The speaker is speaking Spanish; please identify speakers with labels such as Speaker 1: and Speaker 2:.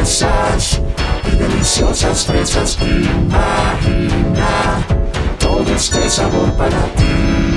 Speaker 1: fresas y deliciosas fresas. Imagina todo este sabor para ti.